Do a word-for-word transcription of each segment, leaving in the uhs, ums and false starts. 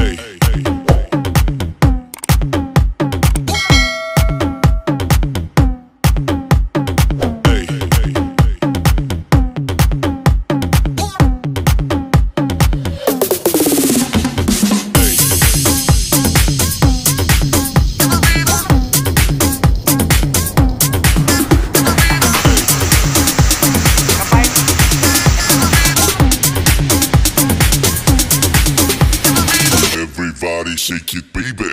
Shake it, baby.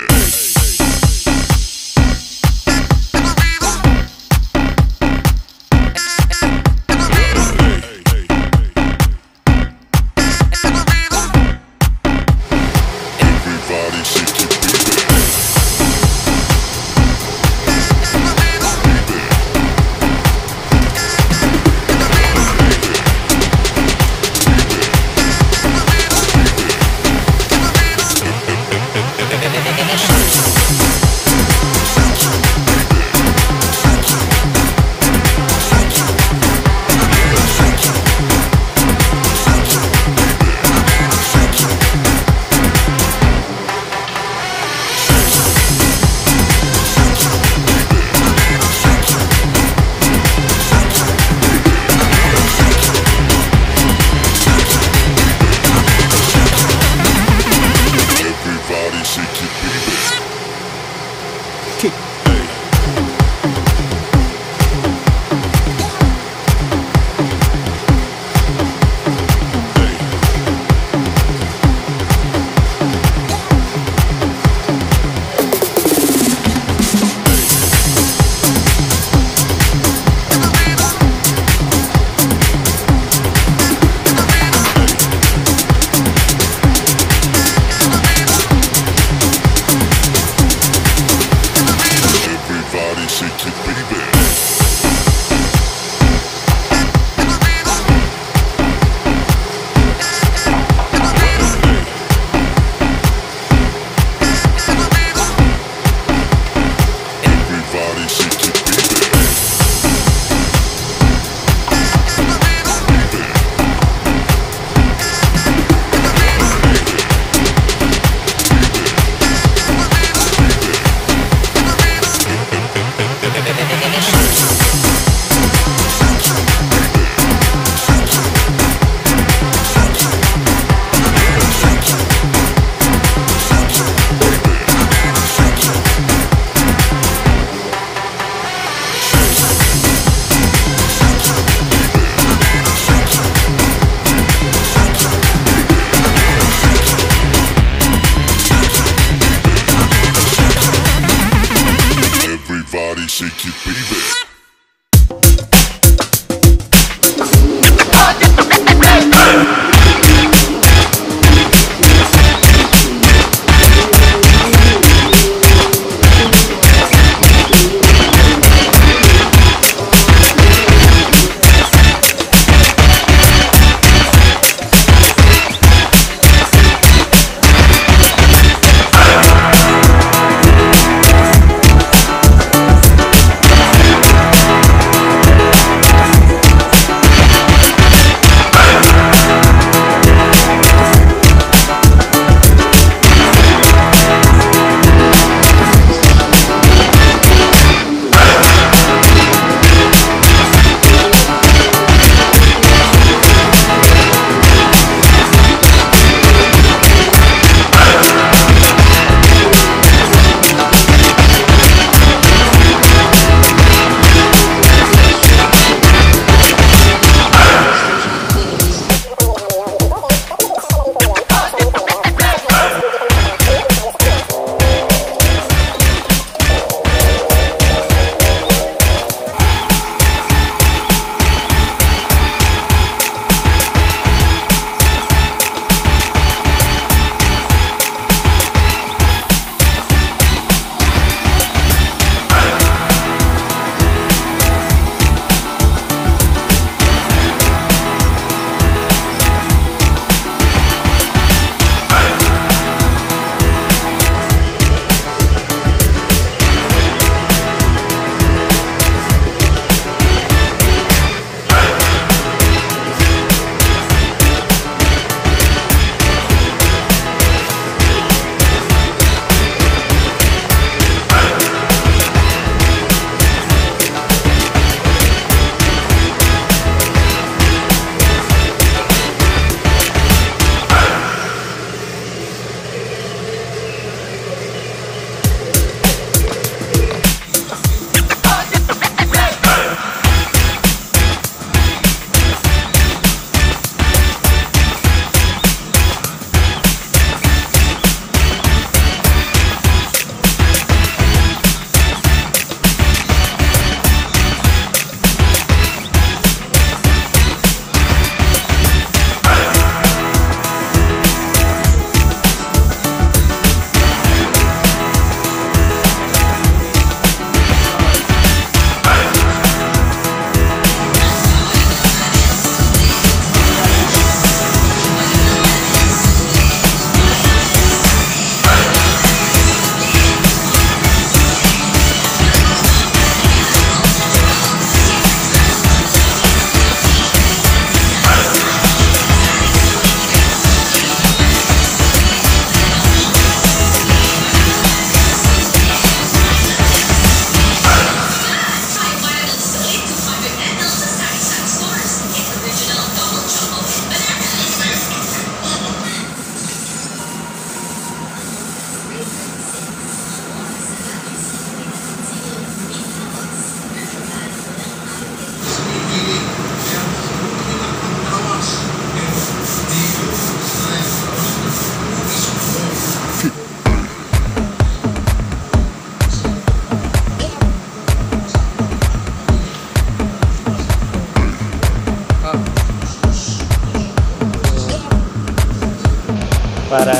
Shake it, baby.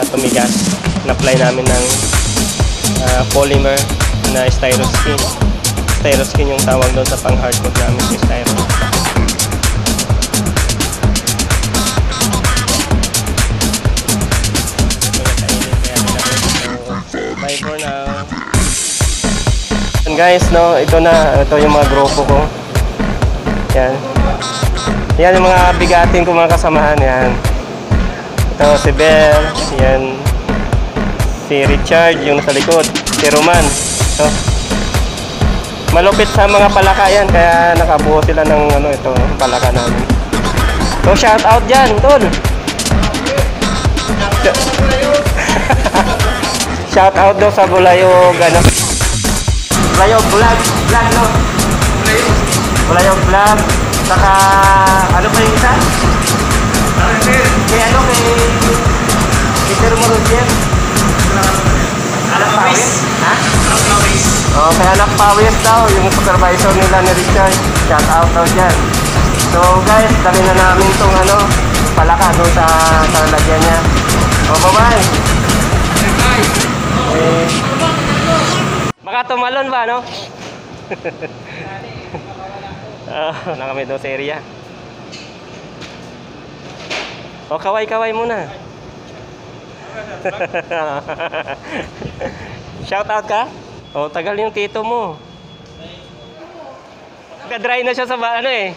uh, tumigas. Na-apply namin ng uh, polymer na styroskin. Styroskin yung tawag doon sa pang-hardwood namin sa styro. Bye for now. And guys, no, ito na, ito yung mga grupo ko. Yan. Yan yung mga bigatin ko mga kasamahan. Yan. Ito si Bell. Yan. Si Richard, yung nasa likod. Si Roman. Ito. Malupit sa mga palaka yan, kaya nakabuo sila ng ano, ito, palaka namin. So shout out dyan, tol. Shout out daw sa Bulayog, ano? Bulayog vlog, vlog, no? Bulayog vlog. Saka, ano pa yung isa? Kay ano, kay Peter Morosier? Anak Pawis? Ha? Anak Pawis. Oh, kay Anak Pawis daw, yung supervisor nila ni Richard. Shout out daw dyan. So guys, dali na namin itong ano, palaka doon sa lalagyan niya. Oh, bye-bye. Bye-bye. Eh, baka tumalon ba, no? Uh, na kami doon sa area. O, kaway-kaway muna. Shout out ka? O, tagal yung tito mo. Nagka-dry na siya sa ano eh.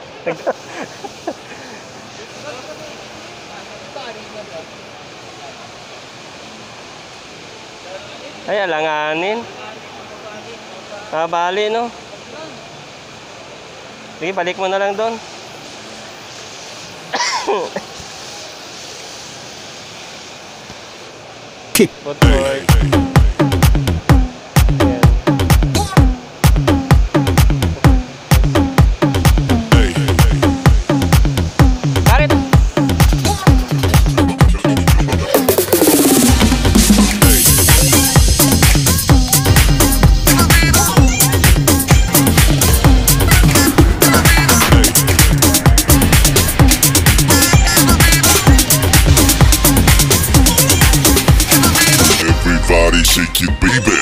Ay, alanganin. Mabali, no? Sige, balik mo na lang doon. Kick. Footwork. Everybody shake it, baby.